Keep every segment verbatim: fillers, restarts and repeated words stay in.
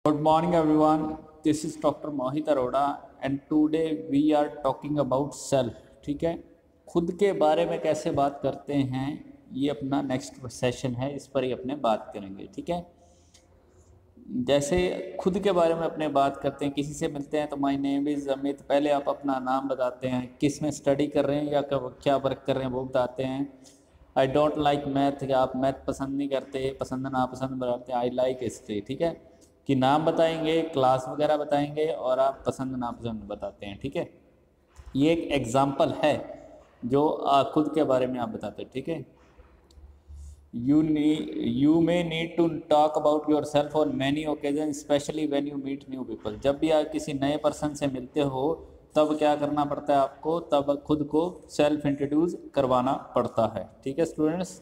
Good morning, everyone. This is Doctor Mohit Arora, and today we are talking about self. ठीक है, खुद के बारे में कैसे बात करते हैं, ये अपना नेक्स्ट सेशन है, इस पर ही अपने बात करेंगे. ठीक है, जैसे खुद के बारे में अपने बात करते हैं, किसी से मिलते हैं तो माय नेम इज़ अमित, पहले आप अपना नाम बताते हैं, किस में स्टडी कर रहे हैं या क्या वर्क कर रहे हैं वो बताते हैं. आई डोंट लाइक मैथ, या आप मैथ पसंद नहीं करते, पसंद नापसंद बताते हैं. I like history. ठीक है, कि नाम बताएंगे, क्लास वगैरह बताएंगे और आप पसंद नापसंद बताते हैं. ठीक है, ये एक एग्जाम्पल है जो आ, खुद के बारे में आप बताते हैं. ठीक है, you know you may need to talk about yourself on many occasion, specially when you meet new people. जब भी आप किसी नए पर्सन से मिलते हो तब क्या करना पड़ता है आपको, तब खुद को सेल्फ इंट्रोड्यूस करवाना पड़ता है. ठीक है students,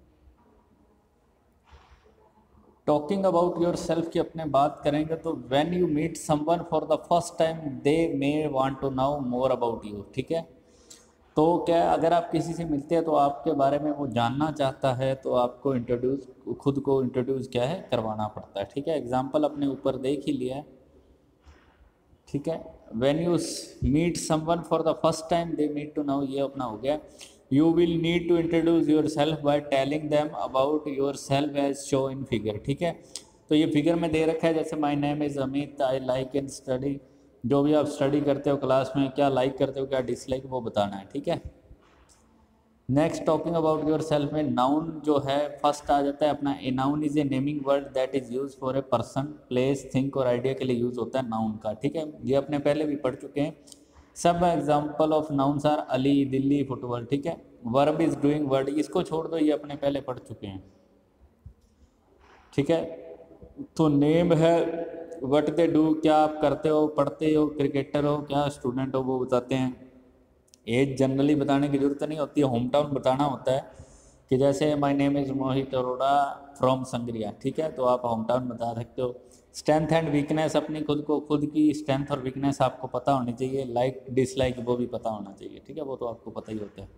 talking about yourself की अपने बात करेंगे तो when you meet someone for the first time they may want to know more about you. ठीक है, तो क्या अगर आप किसी से मिलते हैं तो आपके बारे में वो जानना चाहता है तो आपको इंट्रोड्यूस, खुद को इंट्रोड्यूस क्या है करवाना पड़ता है. ठीक है, एग्जाम्पल अपने ऊपर देख ही लिया है. ठीक है, when you meet someone for the first time they need to know, ये अपना हो गया. You will need to introduce yourself by telling them about yourself as shown in figure. ठीक है, तो ये फिगर में दे रखा है, जैसे my name is Amit, I like in study. जो भी आप स्टडी करते हो क्लास में, क्या लाइक करते हो क्या डिसलाइक, वो बताना है. ठीक है, next talking about yourself में नाउन जो है फर्स्ट आ जाता है अपना. A noun is a naming word that is use for a person, place, thing और आइडिया के लिए यूज़ होता है नाउन का. ठीक है, ये अपने पहले भी पढ़ चुके हैं. सब example of nouns are Ali, Delhi, football. ठीक है, वर्ब इज डूइंग वर्ड, इसको छोड़ दो, ये अपने पहले पढ़ चुके हैं. ठीक है, तो नेम है व्हाट दे डू, क्या आप करते हो, पढ़ते हो, क्रिकेटर हो, क्या स्टूडेंट हो, वो बताते हैं. एज जनरली बताने की जरूरत नहीं होती है, होम टाउन बताना होता है, कि जैसे my name is Mohit Arora from Sangria. ठीक है, तो आप होम टाउन बता सकते हो. स्ट्रेंथ एंड वीकनेस, अपनी खुद को, खुद की स्ट्रेंथ और वीकनेस आपको पता होनी चाहिए. लाइक डिसलाइक वो भी पता होना चाहिए. ठीक है, वो तो आपको पता ही होता है.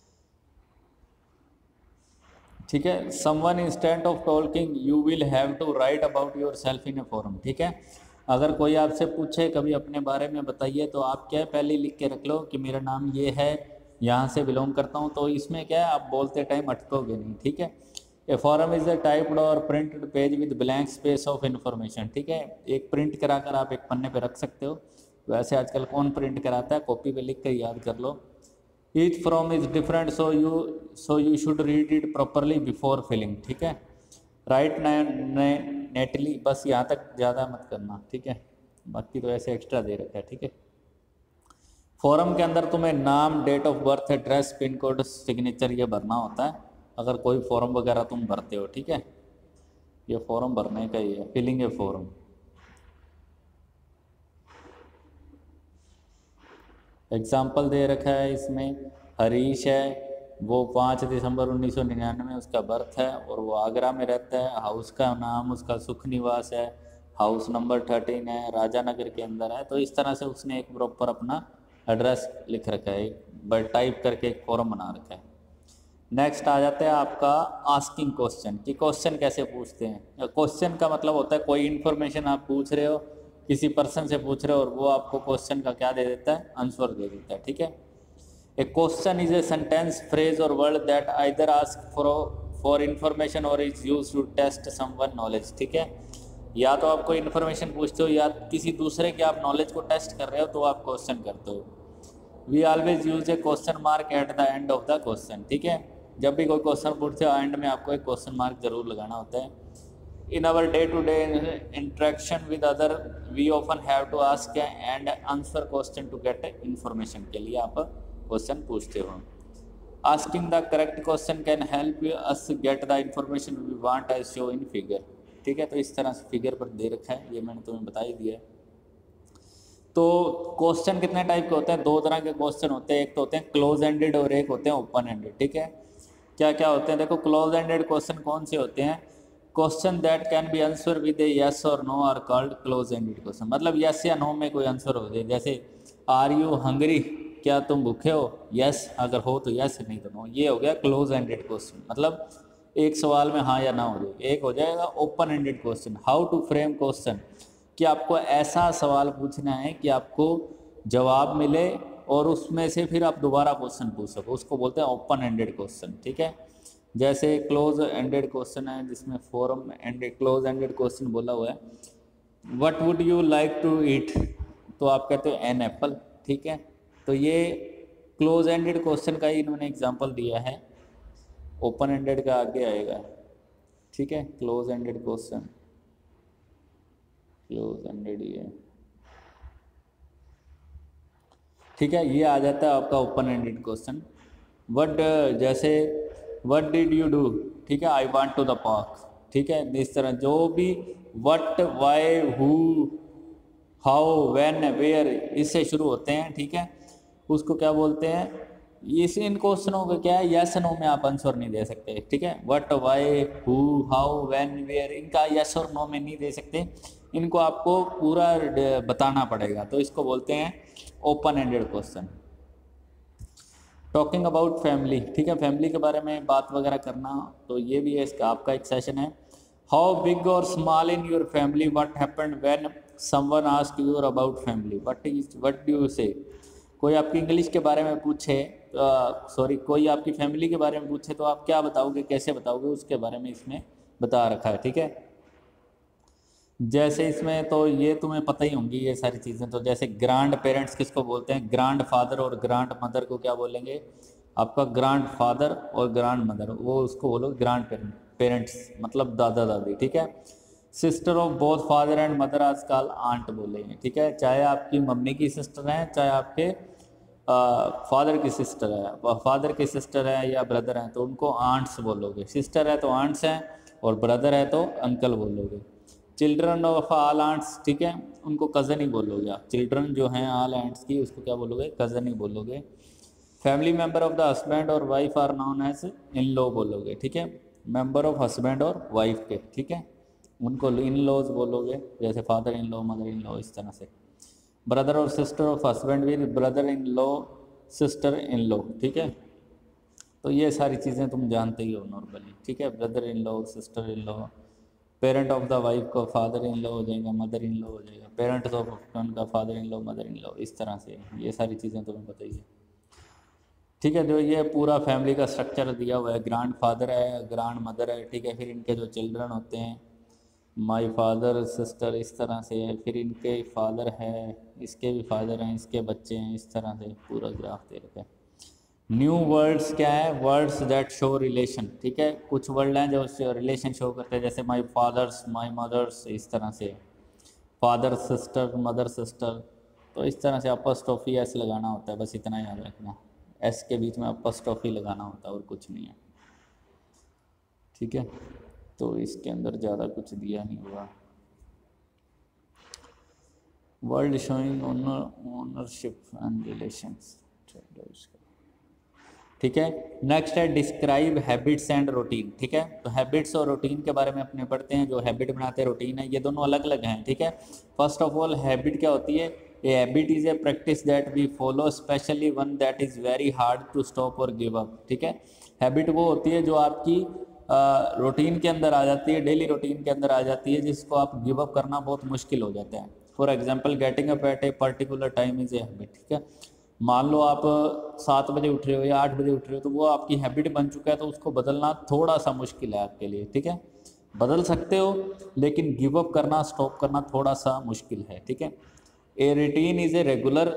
ठीक है, someone instant of talking you will have to write about yourself in a form. ठीक है, अगर कोई आपसे पूछे कभी अपने बारे में बताइए, तो आप क्या पहले लिख के रख लो कि मेरा नाम ये है, यहाँ से बिलोंग करता हूँ, तो इसमें क्या है आप बोलते टाइम अटकोगे नहीं. ठीक है, a form is a typed और printed page with blank space of information. ठीक है, एक प्रिंट कराकर आप एक पन्ने पे रख सकते हो. वैसे आजकल कौन प्रिंट कराता है, कॉपी पे लिख कर याद कर लो. Each form is different, so you so you should read it properly before filling. ठीक है, राइट नेटली, बस यहाँ तक ज़्यादा मत करना. ठीक है, बाकी तो ऐसे एक्स्ट्रा दे रखा है. ठीक है, फॉर्म के अंदर तुम्हें नाम, date of birth, address, pin code, signature ये भरना होता है अगर कोई फॉर्म वगैरह तुम भरते हो. ठीक है, ये फॉर्म भरने का ही है, फिलिंग ए फॉर्म. एग्जाम्पल दे रखा है इसमें. हरीश है, वो पाँच दिसंबर उन्नीस सौ निन्यानवे उसका बर्थ है और वो आगरा में रहता है. हाउस का नाम उसका सुख निवास है, हाउस नंबर थर्टीन है, राजा नगर के अंदर है. तो इस तरह से उसने एक प्रॉपर अपना एड्रेस लिख रखा है, बट टाइप करके एक फॉर्म बना रखा है. नेक्स्ट आ जाता है आपका आस्किंग क्वेश्चन, कि क्वेश्चन कैसे पूछते हैं. क्वेश्चन का मतलब होता है कोई इन्फॉर्मेशन आप पूछ रहे हो, किसी पर्सन से पूछ रहे हो और वो आपको क्वेश्चन का क्या दे देता है, आंसर दे देता है. ठीक है, a question is a sentence, phrase और word that either ask for for information और is use to test someone knowledge. ठीक है, या तो आप कोई इन्फॉर्मेशन पूछते हो या किसी दूसरे के आप नॉलेज को टेस्ट कर रहे हो तो आप क्वेश्चन करते हो. We always use a question mark at the end of the question. ठीक है, जब भी कोई क्वेश्चन पूछते हो एंड में आपको एक क्वेश्चन मार्क जरूर लगाना होता है. In our day to day interaction with other we often have to ask and answer question to get information, के लिए आप क्वेश्चन पूछते हो. Asking the correct question can help us get the information we want as show in figure. ठीक है, तो इस तरह से फिगर पर दे रखा है, ये मैंने तुम्हें बता ही दिया है. तो क्वेश्चन कितने टाइप के होते हैं, दो तरह के क्वेश्चन होते हैं. एक तो होते हैं क्लोज एंडेड और एक होते हैं ओपन एंडेड. ठीक है, क्या क्या होते हैं देखो. क्लोज एंडेड क्वेश्चन कौन से होते हैं, question that can be answer with a yes और no are called close ended question. मतलब यस या नो में कोई आंसर हो जाए, जैसे आर यू हंग्री, क्या तुम भूखे हो, यस अगर हो तो यस, नहीं तो नो. ये हो गया क्लोज एंडेड क्वेश्चन, मतलब एक सवाल में हाँ या ना हो जाए. एक हो जाएगा open ended question, how to frame question, कि आपको ऐसा सवाल पूछना है कि आपको जवाब मिले और उसमें से फिर आप दोबारा क्वेश्चन पूछ सको, उसको बोलते हैं ओपन एंडेड क्वेश्चन, ठीक है। जैसे क्लोज एंडेड क्वेश्चन है जिसमें forum ended close ended question बोला हुआ है, what would you like to eat, तो आप कहते हो एन एप्पल, ठीक है। तो ये क्लोज एंडेड क्वेश्चन का ही इन्होंने एग्जांपल दिया है, ओपन एंडेड का आगे आएगा, ठीक है। Close ended question, close ended ये, ठीक है, ये आ जाता है आपका ओपन एंडेड क्वेश्चन। व्हाट, जैसे व्हाट डिड यू डू, ठीक है, I want to the park, ठीक है। इस तरह जो भी what, why, who, how, when, where इससे शुरू होते हैं, ठीक है, उसको क्या बोलते हैं, इस इन क्वेश्चनों का क्या है, यस नो में आप आंसर नहीं दे सकते, ठीक है। What, why, who, how, when, where, इनका यस और नो में नहीं दे सकते, इनको आपको पूरा बताना पड़ेगा, तो इसको बोलते हैं open ended question. Talking about family, ठीक है, फैमिली के बारे में बात वगैरह करना, तो ये भी है इसका आपका एक सेशन है। हाउ बिग और small in your family, what happened when someone ask you about family, what is what do you say. कोई आपकी इंग्लिश के बारे में पूछे, सॉरी uh, कोई आपकी फैमिली के बारे में पूछे तो आप क्या बताओगे, कैसे बताओगे, उसके बारे में इसमें बता रखा है, ठीक है। जैसे इसमें तो ये तुम्हें पता ही होंगी ये सारी चीज़ें, तो जैसे ग्रांड पेरेंट्स किसको बोलते हैं, ग्रांड फादर और ग्रांड मदर को क्या बोलेंगे, आपका ग्रांड फादर और ग्रांड मदर, वो उसको बोलो ग्रांड पेरेंट्स, मतलब दादा दादी, ठीक है। Sister of both father and mother आजकल आंट बोलेंगे, ठीक है, चाहे आपकी मम्मी की सिस्टर हैं, चाहे आपके फादर की सिस्टर है, फादर की सिस्टर है या ब्रदर हैं तो उनको आंट्स बोलोगे, सिस्टर है तो आंट्स हैं और ब्रदर है तो अंकल बोलोगे। चिल्ड्रन ऑफ आल आंट्स, ठीक है, उनको कज़न ही बोलोगे आप, चिल्ड्रन जो हैं आल आंट्स की उसको क्या बोलोगे, कज़न ही बोलोगे। Family member of the husband और wife are known as in law बोलोगे, ठीक है, मेंबर ऑफ हस्बैंड और वाइफ के, ठीक है, उनको इन लॉज बोलोगे, जैसे father in law, mother in law, इस तरह से। ब्रदर और सिस्टर ऑफ हस्बैंड भी brother in law, sister in law, ठीक है। तो ये सारी चीज़ें तुम जानते ही हो नॉर्मली, ठीक है, brother in law, sister in law. Parent of the wife का फादर इन लॉ हो जाएगा, मदर इन लॉ हो जाएगा, पेरेंट्स ऑफ हस्बैंड का father in law, mother in law, इस तरह से ये सारी चीज़ें तुम्हें बताइए, ठीक है। जो ये पूरा फैमिली का स्ट्रक्चर दिया हुआ है, ग्रांड फादर है, ग्रांड मदर है, ठीक है, फिर इनके जो चिल्ड्रन होते हैं, माय फादर, सिस्टर, इस तरह से है, फिर इनके फादर है, इसके भी फादर हैं, इसके बच्चे हैं, इस तरह से पूरा ग्राफ दे रखा है। न्यू वर्ड्स क्या है, वर्ड्स दैट शो रिलेशन, ठीक है, कुछ वर्ड हैं जो रिलेशन शो करते हैं, जैसे माय फादर्स, माय मदर्स, इस तरह से, फादर सिस्टर, मदर सिस्टर, तो इस तरह से अपॉस्ट्रोफी एस लगाना होता है, बस इतना याद रखना, एस के बीच में अपॉस्ट्रोफी लगाना होता है और कुछ नहीं है, ठीक है। तो इसके अंदर ज़्यादा कुछ दिया नहीं हुआ। World showing ownership and relations, ठीक है। नेक्स्ट है डिस्क्राइब हैबिट्स एंड रूटीन, ठीक है, तो हैबिट्स और रूटीन के बारे में अपने पढ़ते हैं। जो हैबिट बनाते हैं, रूटीन है, ये दोनों अलग अलग हैं, ठीक है। फर्स्ट ऑफ ऑल हैबिट क्या होती है, a habit is a practice that we follow, specially one that is very hard to stop और गिव अप, ठीक है। हैबिट वो होती है जो आपकी रूटीन uh, के अंदर आ जाती है, डेली रूटीन के अंदर आ जाती है, जिसको आप गिव अप करना बहुत मुश्किल हो जाता है। For example getting up at a particular time is a habit, ठीक है। मान लो आप सात बजे उठ रहे हो या आठ बजे उठ रहे हो, तो वो आपकी हैबिट बन चुका है, तो उसको बदलना थोड़ा सा मुश्किल है आपके लिए, ठीक है। बदल सकते हो लेकिन गिव अप करना, स्टॉप करना थोड़ा सा मुश्किल है, ठीक है। A routine is a regular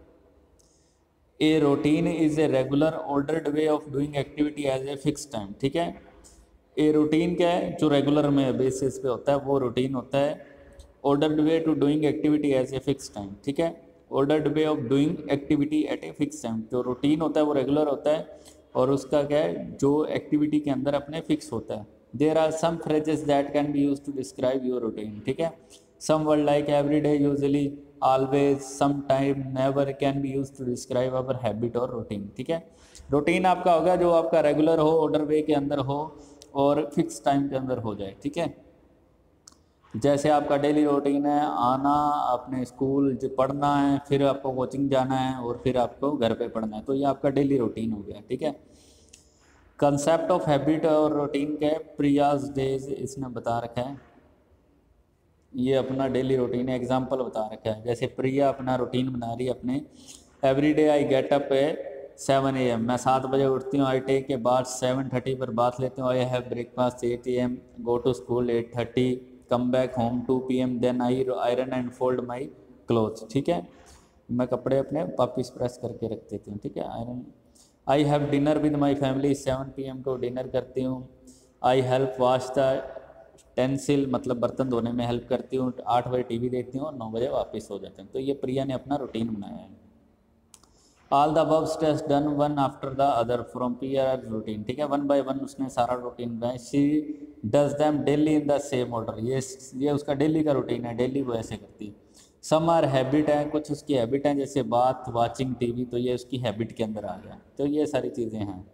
a routine is a regular ordered way of doing activity as a fix time, ठीक है। ए रूटीन क्या है, जो रेगुलर में बेसिस पे होता है, वो रूटीन होता है। Ordered way to doing activity as a fix time, ठीक है, ordered way of doing activity at a fix time. जो रूटीन होता है वो रेगुलर होता है और उसका क्या है, जो एक्टिविटी के अंदर अपने फिक्स होता है। There are some phrases that can be use to describe your routine, ठीक है। Some word like every day, usually, always, some time, never can be use to describe our habit और routine, ठीक है। Routine आपका होगा जो आपका regular हो, ऑर्डर वे के अंदर हो और फिक्स टाइम के अंदर हो जाए, ठीक है। जैसे आपका डेली रूटीन है, आना, अपने स्कूल पढ़ना है, फिर आपको कोचिंग जाना है और फिर आपको घर पे पढ़ना है, तो ये आपका डेली रूटीन हो गया, ठीक है। कंसेप्ट ऑफ हैबिट और रूटीन के प्रियाज डेज इसने बता रखा है। ये अपना डेली रूटीन एग्जाम्पल बता रखा है। जैसे प्रिया अपना रूटीन बना रही है अपने, every day I get up a seven A M, मैं सात बजे उठती हूँ। आई टेक के बाद सेवन थर्टी पर बात लेती हूँ। I have breakfast eight A M, go to school eight thirty, come back home two P M, then I iron and fold my cloth. ठीक है, मैं कपड़े अपने वापिस प्रेस करके रख देती हूँ। ठीक है, iron. I have dinner with my family, seven P M को डिनर करती हूँ। I help wash the utensil, मतलब बर्तन धोने में हेल्प करती हूँ। आठ बजे टीवी देखती हूँ और नौ बजे वापस हो जाते हैं। तो ये प्रिया ने अपना रूटीन बनाया है। All the above steps done one after the other from पीयर रूटीन। ठीक है, वन बाय वन उसने सारा रूटीन बनाया। She does them daily in the same order, ये ये उसका डेली का रूटीन है, डेली वो ऐसे करती है। सम आर हैबिट है, कुछ उसकी हैबिट हैं, जैसे बात, वाचिंग टीवी, तो ये उसकी हैबिट के अंदर आ गया। तो ये सारी चीज़ें हैं,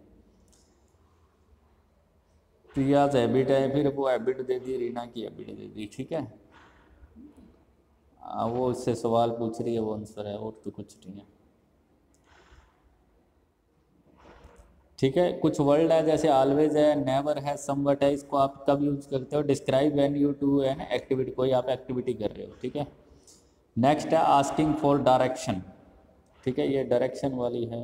प्रियाज हैबिट है, फिर वो हैबिट दे दी, रीना की हैबिट दे दी। ठीक है, आ, वो उससे सवाल पूछ रही है, वो आंसर है, और तो कुछ नहीं है। ठीक है, कुछ वर्ड है जैसे ऑलवेज है, नेवर है, समवट है, इसको आप कब यूज करते हो? Describe when you do an activity, कोई आप एक्टिविटी कर रहे हो। ठीक है, नेक्स्ट है आस्किंग फॉर डायरेक्शन। ठीक है, ये डायरेक्शन वाली है।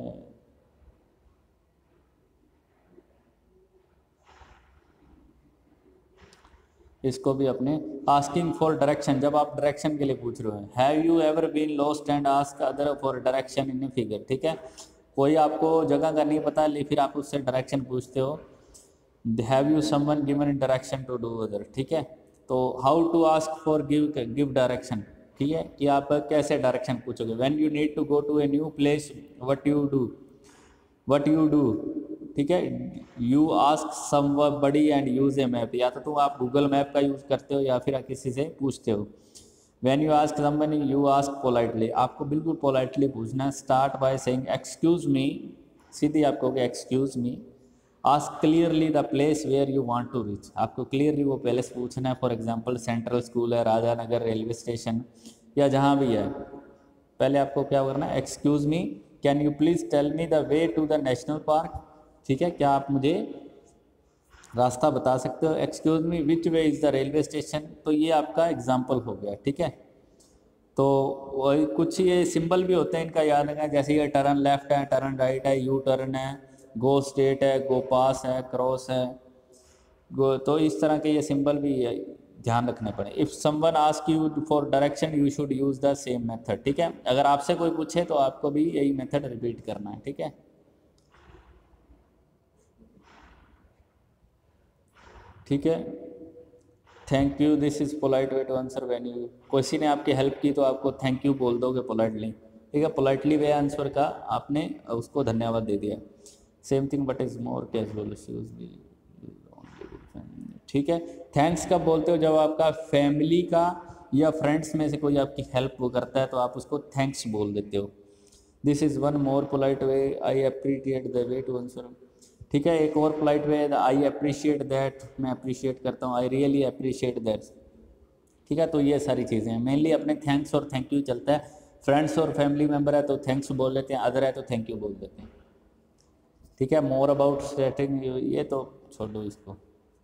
इसको भी अपने आस्किंग फॉर डायरेक्शन, जब आप डायरेक्शन के लिए पूछ रहे हो। Have you ever been lost and ask other for direction in a figure. ठीक है, कोई आपको जगह का नहीं पता, लेकिन फिर आप उससे डायरेक्शन पूछते हो। Have you someone given direction to do other. ठीक है, तो how to ask for give give direction. ठीक है, कि आप कैसे डायरेक्शन पूछोगे। When you need to go to a new place, what you do what you do ठीक है, you ask somebody and use a map, या तो तुम आप गूगल मैप का यूज़ करते हो या फिर किसी से पूछते हो। When you ask somebody you ask politely, आपको बिल्कुल पोलाइटली पूछना। Start by saying excuse me, सीधी आपको excuse me. Ask clearly the place where you want to reach, आपको क्लियरली वो प्लेस पूछना है। फॉर एग्जांपल सेंट्रल स्कूल है, राजा नगर रेलवे स्टेशन, या जहाँ भी है, पहले आपको क्या करना है? Excuse me, can you please tell me the way to the national park. ठीक है, क्या आप मुझे रास्ता बता सकते हो? Excuse me which way is the railway station. तो ये आपका एग्जाम्पल हो गया। ठीक है, तो वही कुछ ये सिंबल भी होते हैं, इनका याद रखना। जैसे ये टर्न लेफ्ट है, टर्न राइट है, यू टर्न है, गो स्ट्रेट है, गो पास है, क्रॉस है, गो, तो इस तरह के ये सिंबल भी ध्यान रखने पड़े। If someone ask you for direction you should use the same method. ठीक है, अगर आपसे कोई पूछे तो आपको भी यही मेथड रिपीट करना है। ठीक है, ठीक है, thank you, this is polite way to answer when you, किसी ने आपकी हेल्प की तो आपको थैंक यू बोल दोगे पोलाइटली। ठीक है, पोलाइटली वे आंसर का आपने उसको धन्यवाद दे दिया। Same thing but is more casual use भी। ठीक है, थैंक्स कब बोलते हो? जब आपका फैमिली का या फ्रेंड्स में से कोई आपकी हेल्प वो करता है तो आप उसको थैंक्स बोल देते हो। This is one more polite way, I appreciate the way to answer. ठीक है, एक और polite way, I appreciate that, मैं अप्रिशिएट करता हूँ, आई रियली अप्रिशिएट दैट। ठीक है, तो ये सारी चीज़ें हैं, मेनली अपने थैंक्स और थैंक यू चलता है। फ्रेंड्स और फैमिली मेम्बर है तो थैंक्स बोल लेते हैं, अदर है तो थैंक यू बोल देते हैं। ठीक है, मोर अबाउट सेटिंग, ये तो छोड़ो इसको।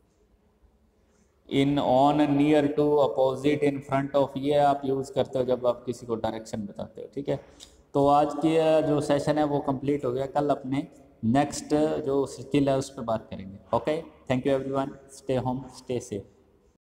In, on, near to, opposite, in front of, ये आप यूज़ करते हो जब आप किसी को डायरेक्शन बताते हो। ठीक है, तो आज की जो सेशन है वो कंप्लीट हो गया। कल अपने नेक्स्ट जो स्किल है उस पर बात करेंगे। Okay, thank you everyone, stay home, stay safe.